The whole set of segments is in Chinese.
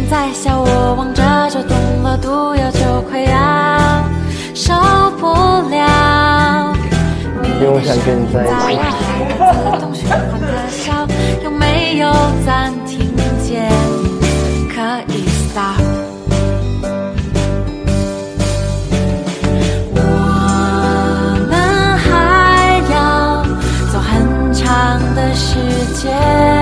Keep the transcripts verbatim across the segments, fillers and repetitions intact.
在笑，我望着就动了毒药，就快要受不了。 因为我想跟你在一起。 自动循环的笑，有没有暂停键？可以 stop。我们还要走很长的时间。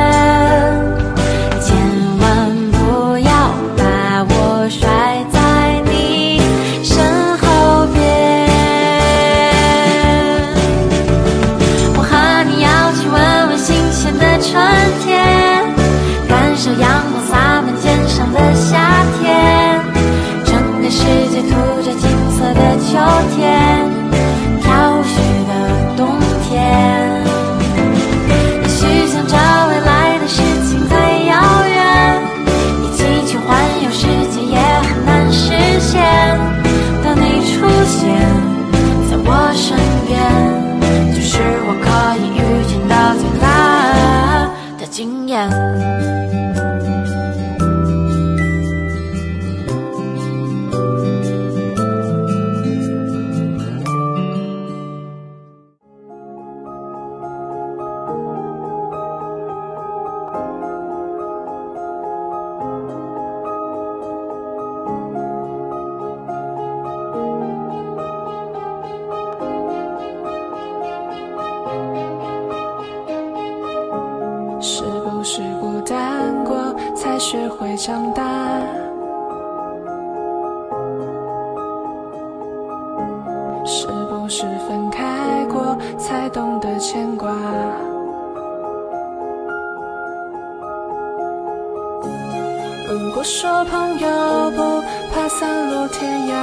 春天，感受阳光洒满肩上的夏天，整个世界涂着金色的秋天，飘雪的冬天。也许想着未来的事情太遥远，一起去环游世界也很难实现。当你出现在我身边，就是我可以遇见的最大的经验。 是不是孤单过才学会长大？是不是分开过才懂得牵挂？如果说朋友不怕散落天涯，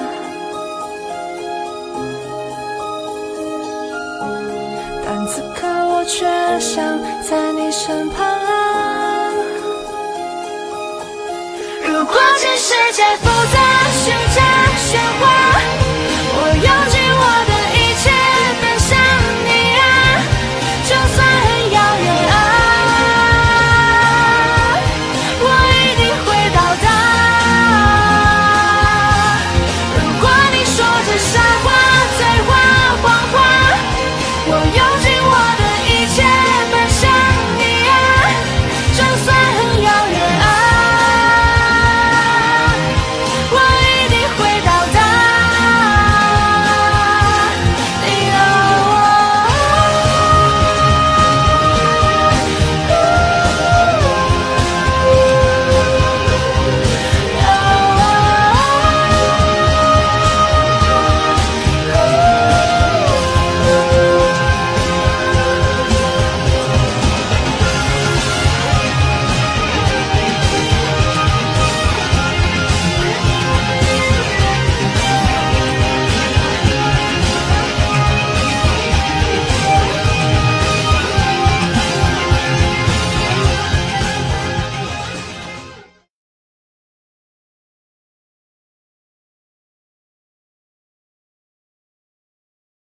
但此刻我却想在你身旁啊。如果这世界复杂、虚假、漩涡，